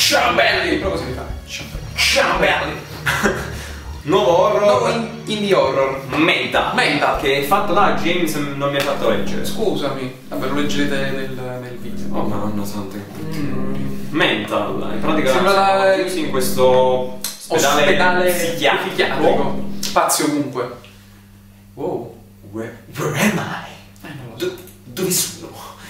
Ciambelli! Proprio si fa. Ciambelli! Nuovo horror. Nuovo indie horror. Menta. Che è fatto da James, non mi ha fatto leggere. Scusami. Vabbè, lo leggerete nel video. Oh madonna santa. Mental. In pratica sembra siamo chiusi in questo ospedale psichiatrico. Spazio ovunque. Wow. Where am I? Non lo so. Dove sono?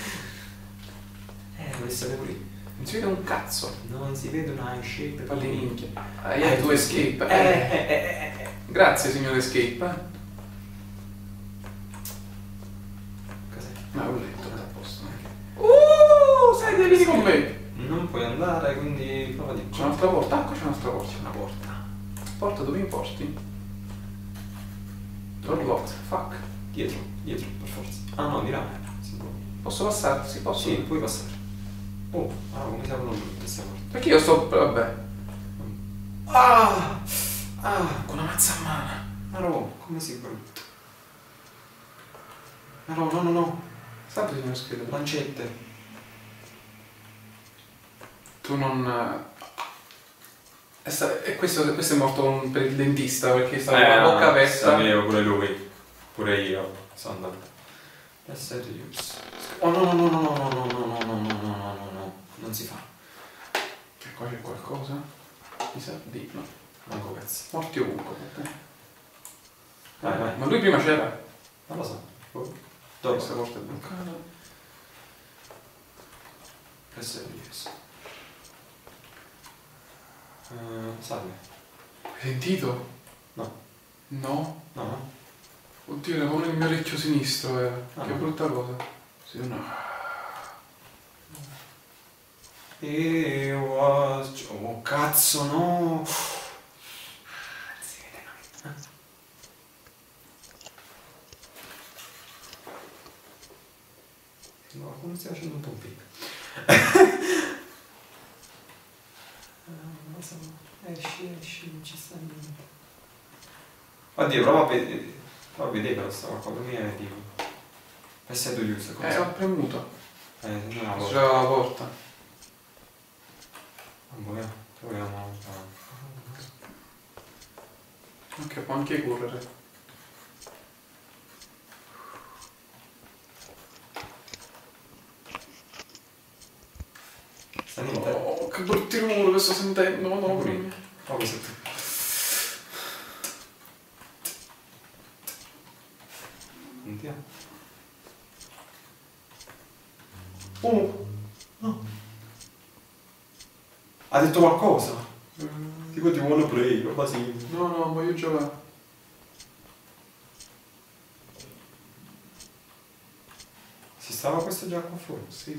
Deve essere qui. Non si vede un cazzo. Non si vede una shape. Falli minchia. Tu escape. Grazie signor escape. Cos'è? No, l'ho letto, è a posto. Sai dei vieni con me. Non puoi andare, quindi prova di C'è un'altra porta? Qua c'è un'altra porta. C'è una porta. Porta dove mi porti? Door locked. Fuck. Dietro, per forza. Ah no, di là. Si può. Posso passare? Sì, posso. Sì, puoi passare. Oh, come si aprono tutte queste porte? Perché io sto... vabbè. Ah! Con una mazza a mano. Ma no, come si brutta? Ma no. State signor scrivere. Lancette. Tu non... E questo è morto per il dentista perché stava con la bocca aperta. Sapevo pure lui. Pure io. Sto andando. Asset use. Oh no. Non si fa. Che qua c'è qualcosa? Mi sa di... no. Manco cazzo. Morti ovunque. Vai. Ma lui prima c'era? Non lo so. Dove? Questa porta è bloccata. Asset use. Salve. Hai sentito? No. No? No? Oddio, era come nel mio orecchio sinistro era. Ah, che no. brutta cosa. Sì, no. Oh cazzo no! Si vede no, come stai facendo un po' un pic. Esci, non ci sta niente. Oddio, prova a vedere però sta qualcosa, mi è tipo. Essendo use, cosa? Ho premuto. No, C'era la porta. Proviamo. Ok, può anche correre. Sta niente? Oh, che brutti rumori che sto sentendo, no. Oh, questo è tutto. Andiamo. Oh! No. Ha detto qualcosa? Tipo ti wanna play, roba simile. No, voglio giocare. Si stava questo già qua fuori? Sì.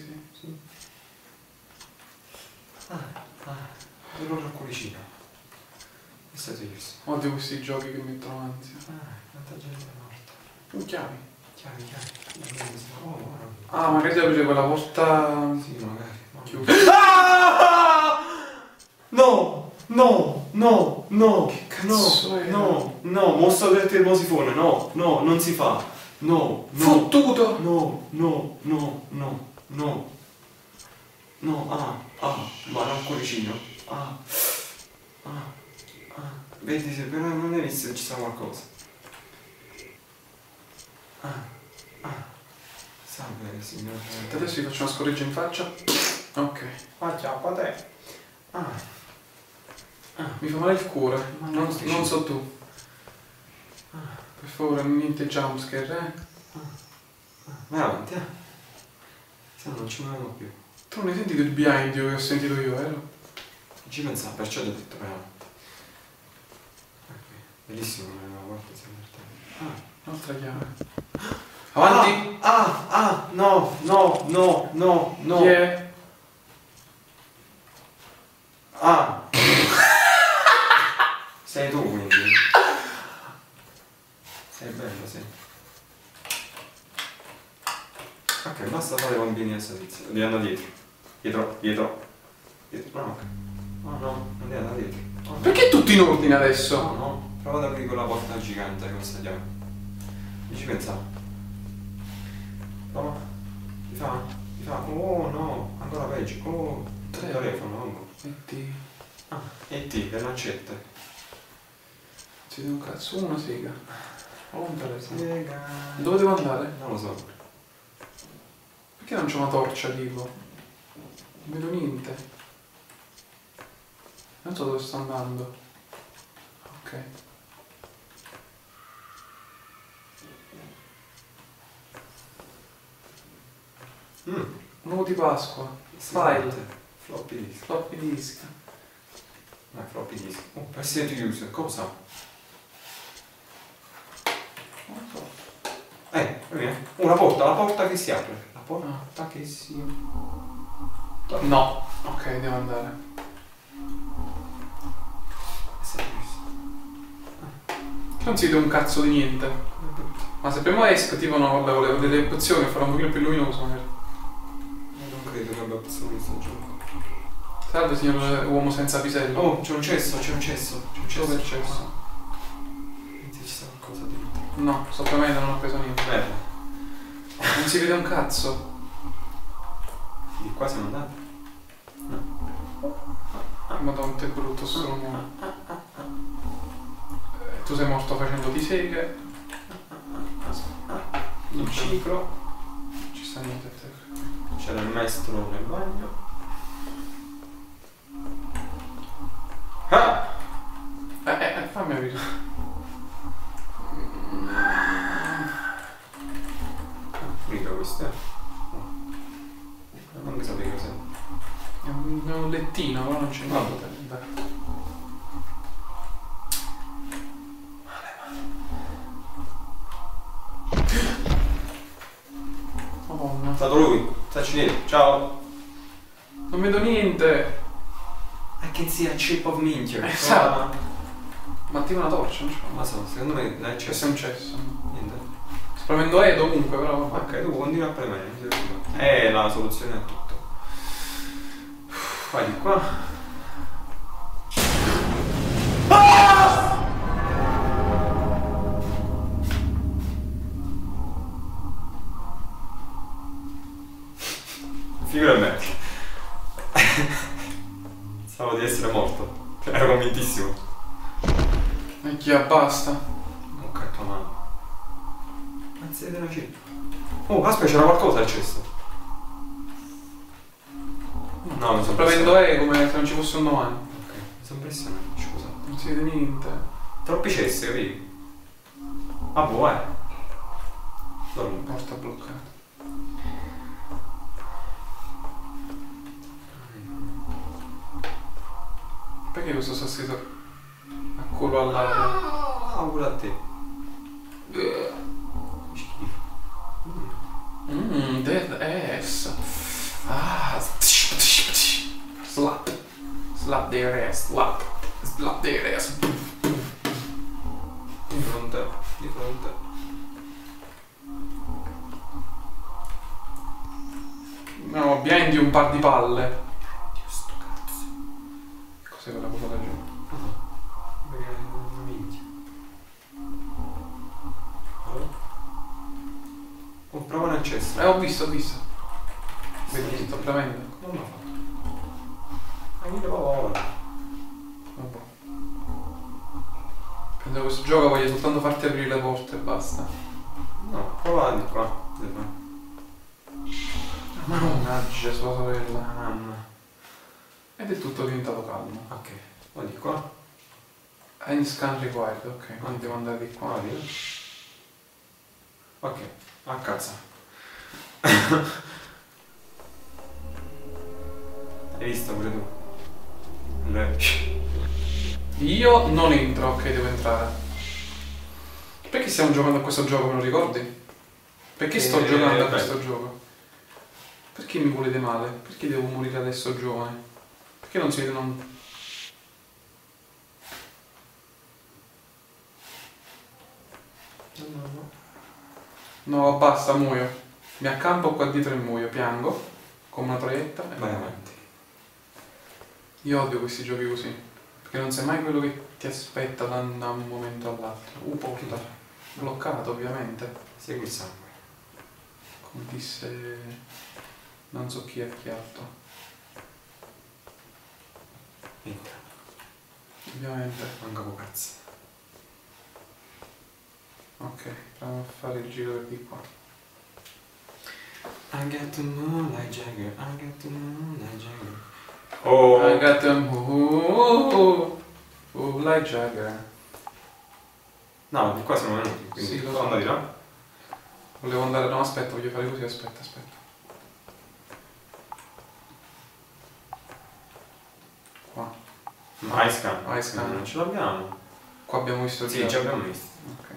Dolore al cuoricino. Questo è giusto. Odio questi giochi che mettono ansia. Quanta gente è morta. Chiavi. Chiavi. Oh, guarda. Ah, magari devo aprire quella porta Sì, magari. chiusa. Ah! No! Che cazzo è? No, mostra del termosifone, no, non si fa. No. Fottuto! No, guarda il cuoricino. Vedi se però non hai visto che ci sta qualcosa. Salve signore. Adesso gli faccio una scorreggia in faccia. Ok. Ciao a te. Mi fa male il cuore. Ma Non non so tu. Per favore, niente jumpscare, Vai avanti, se no non ci muoviamo più. Tu non hai sentito il behind you che ho sentito io, vero? Non ci pensavo, perciò ti ho detto vai avanti. Bellissimo come la porta si è aperta. Un'altra chiave. Avanti! No. Chi è? Sei tu quindi. Sei bello, sì. Ok, basta fare i bambini a servizio. Devi andare dietro. No, non devi andare dietro. No. Perché tutti in ordine adesso? No. Prova ad aprire quella porta gigante con questa chiave. Mi ci pensavo. Prova. Ti fa? Oh no, ancora peggio. Oh, il telefono. E T. Ah, e T, le lancette. Ci devo un cazzo, una sega. Ho un telefono. Sega. Dove devo andare? Non lo so. Perché non c'è una torcia tipo? Non vedo niente. Non so dove sto andando. Ok. Un uovo di Pasqua. File. Floppy disk. Floppy disk. No, floppy disk. Oh, preset user, cosa? Non lo so. Una porta, la porta che si apre. La porta che si... No. Ok, devo andare. Non si vede un cazzo di niente. Ma se premo esco, tipo no, vabbè, volevo vedere le opzioni e farlo un pochino più luminoso magari. Non credo che abbia opzione questo gioco. Salve signor uomo senza pisello. Oh, c'è un cesso. Dove è il cesso? Ci sta qualcosa dentro. No, sto premendo, non ho preso niente. Merda. Non si vede un cazzo. Di qua siamo andati. Madonna, che brutto sto rumore. Tu sei morto facendo di seghe. Il ciclo. Non ci sta niente a te. C'era il maestro nel bagno. Ah! Fammi aprire. Mica questo, non sapevo cos'è. È un lettino, però non c'è niente. Dai. Oh, no. È stato lui, stacci dietro, ciao. Non vedo niente. I can see a chip of minchia. Esatto. Ma attiva una torcia, non c'è. Ma so, secondo me è Questo cesso. è un cesso. Niente. Sto premendo E dovunque, però. Ok, tu continua a premere. La soluzione a tutto. Vai di qua. Figura me. Pensavo di essere morto. Ero convintissimo. Minchia, basta. Un cartonato. Anzi, della cippa. Oh, aspetta, c'era qualcosa al cesso. No, mi Sto sono premendo E come se non ci fosse un domani. Ok, mi sono impressionato, scusate. Non si vede niente. Troppi cessi, capito? Ah, boh, vai. Dormi. Porta bloccata. Perché questo sta scritto a culo all'aria? Auguro a te. Schifo. Dead ass. Ah, slap. Slap their ass, slap. Slap their ass. Di fronte, di fronte. No, behind un par di palle. Dio, sto cazzo. Cos'è quella cosa da giù? Perché non minchia. Allora? Oh, prova nel cesso. Ho visto, ho visto. Sì, Vedi, sto premendo. Non l'ha fatto. Ma io devo ora. Vabbè. Prendo questo gioco, voglio soltanto farti aprire le porte e basta. No, prova di qua. Mannaggia sua sorella. Mamma. Ed è tutto diventato calmo. Ok, va di qua. End scan required, ok, quindi devo andare di qua. Qua, via. Ok, a cazzo. Hai visto pure tu? Io non entro, ok, devo entrare. Perché stiamo giocando a questo gioco, me lo ricordi? Perché sto giocando a questo gioco? Perché mi volete male? Perché devo morire adesso giovane? Perché non si vede non... No, basta, muoio. Mi accampo qua dietro e muoio, piango, con una troietta e Vai muoio. avanti. Io odio questi giochi così, perché non sai mai quello che ti aspetta da un momento all'altro. Porta, bloccato ovviamente, Segui il sangue. come disse non so chi è chi altro. Entra. Ovviamente. Manca un cazzo. Ok, proviamo a fare il giro di qua. I got the moonlight Jagger, I got the moonlight Jagger. Oh! I got them like Jagger. No, di qua siamo venuti, quindi Sì, lo sono so. andati là. Volevo andare, no aspetta, voglio fare così, aspetta. Qua. Ice Scan. Ice Scan. Non ce l'abbiamo. Qua abbiamo visto il Sì, giro. già abbiamo visto. Ok.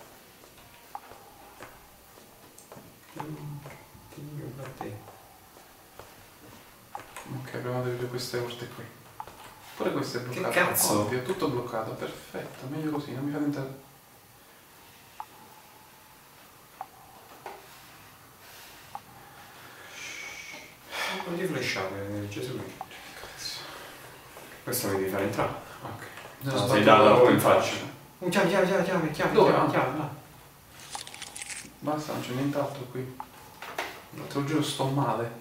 Ok, proviamo ad vedere queste porte qui. Pure questo è bloccato. Che cazzo? Ovvio, è tutto bloccato, perfetto, meglio così, non mi fate entrare. Non ti flashate, Gesù. Cazzo. Questo mi devi fare entrare. Ok. No, sei da lavoro in faccia. Chiave. Dove? Là. Basta, non c'è nient'altro qui. Te lo giuro, sto male.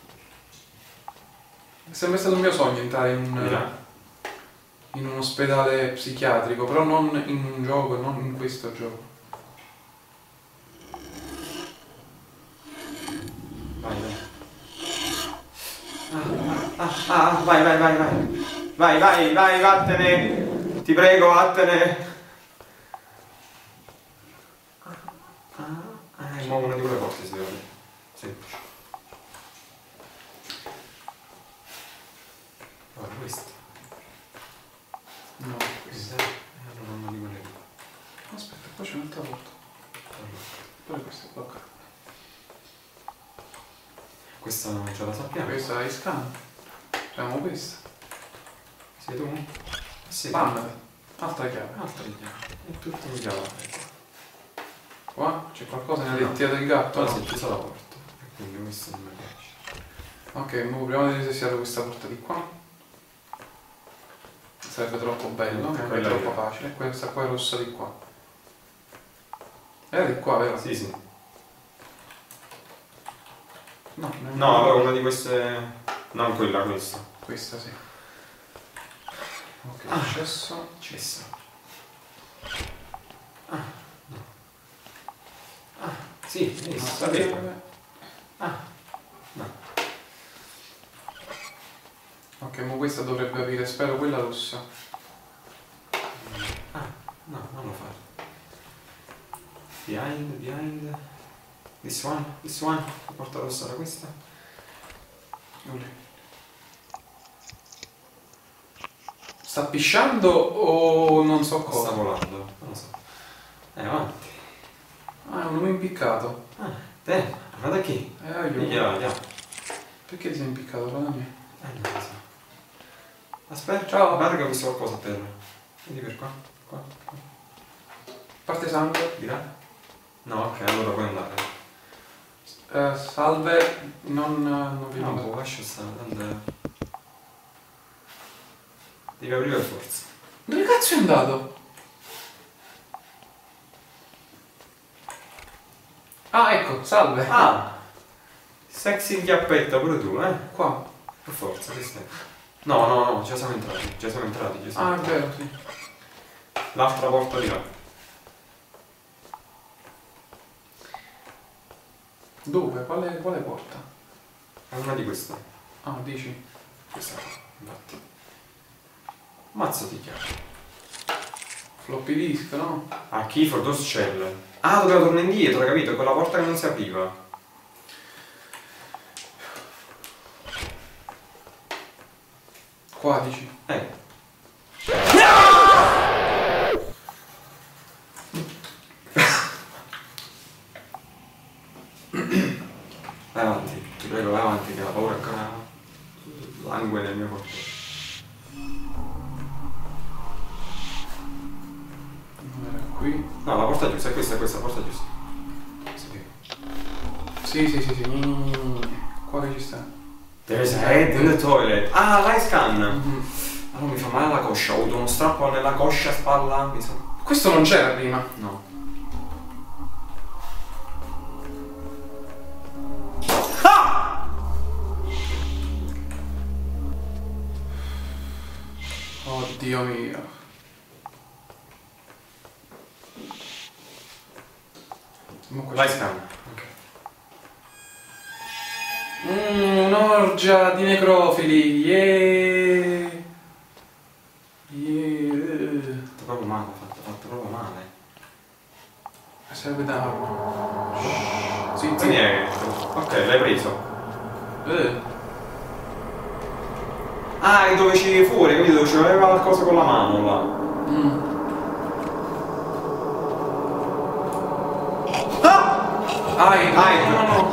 È sempre stato un mio sogno entrare in un ospedale psichiatrico, però non in un gioco, non in questo gioco. Vai. Vai, vattene. Ti prego, vattene. Ma una di quelle porte si deve. Semplice. Guarda questa. No, questa. Allora una di quelle. Aspetta, qua c'è un'altra porta. Pure questa è bloccata. Questa non ce la sappiamo. Questa è scan. Facciamo questa. Sei tu? Sì. Pam. Altra chiave. Altra chiave. È tutto in chiave. Qua c'è qualcosa nella lettiera del gatto? Però No? si è chiusa la porta. E quindi questo non mi piace. Ok, mo proviamo a vedere se si apre questa porta di qua. Sarebbe troppo bello, ma è Quella troppo lì. facile. Questa qua è rossa di qua. Era di qua, vero? Sì. No, non è No, allora una di queste. Non quella, questa. questa sì. Ok, accesso. Cessa. Sì, sapevo. No. Ok, ma questa dovrebbe aprire, spero quella rossa. No, non lo fare. Behind. This one. La porta rossa era questa. Sta pisciando o non so Sta cosa? volando, non lo so. Avanti. Ah, è un uomo impiccato. Te, guarda qui. Aiuto. Andiamo. Perché ti sei impiccato? Guarda me. Non lo so. Aspetta, Ciao. guarda che ho visto qualcosa a terra. Vedi per qua. Parte sangue. Di là? No, ok, allora puoi andare. Salve, non vi No, vedo. lascia stare, andare. Devi aprire per forza. Dove cazzo è andato? Ah, ecco, salve. Sexy chiappetta pure tu, eh? Qua. Per forza, che stai? No, già siamo entrati. Ah, è vero, sì. L'altra porta di là. Dove? Quale porta? È una di queste. Ah, dici? Questa qua, infatti. Mazzo di chiave. Floppy disk, no? Key for those shell. Dobbiamo tornare indietro, capito? Quella porta che non si apriva. Qua dici? Vai avanti, ti prego, vai avanti, che la paura ancora langue nel mio corpo. Non era qui. No, la porta chiusa, è questa, porta chiusa. Sì. Qua che ci sta? There's a head in the toilet. L'eye scan! Allora mi fa male la coscia, ho avuto uno strappo nella coscia, spalla, mi sa. Questo non c'era prima. No. Dio mio. Vai scan. Un'orgia di necrofili, yeah! Yeah! Fatto proprio male, fatto proprio male. Serve da... Sì, Sì. Ok, l'hai preso. Ah, è dove ci fuori, quindi dove ci aveva qualcosa con la mano là. No.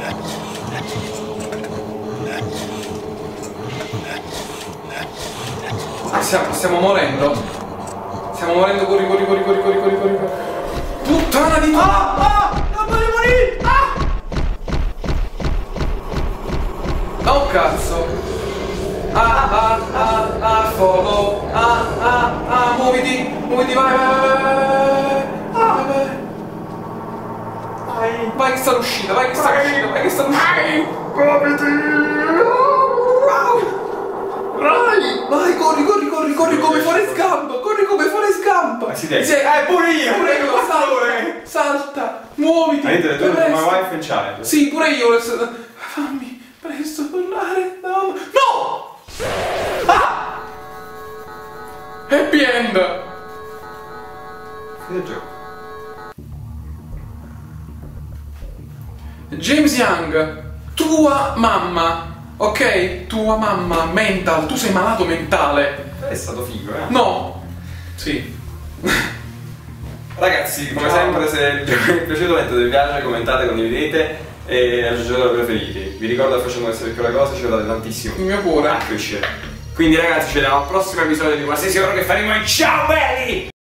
Stiamo morendo. Stiamo morendo, corri. Puttana di... Non voglio morire! Oh cazzo! Fuoco! Muoviti, vai! Vai che sta l'uscita, vai che sta l'uscita! Vai, corri come Forrest Gump! Sì, pure io! Salta! Muoviti! Avete tu ma vai a fenciare? Sì, pure io! Fammi presto tornare! No! Happy end! Che gioco? James Young, tua mamma, ok? Tua mamma, mental, tu sei malato mentale. È stato figo, No. Sì. Ragazzi, come sempre, se il gioco vi è piaciuto mettete mi piace, commentate, condividete e aggiungete preferiti. Vi ricordo che facendo queste piccole cose ci aiutate tantissimo. Il mio cuore. A crescere. Quindi ragazzi, ci vediamo al prossimo episodio di qualsiasi ora che faremo. Ciao belli!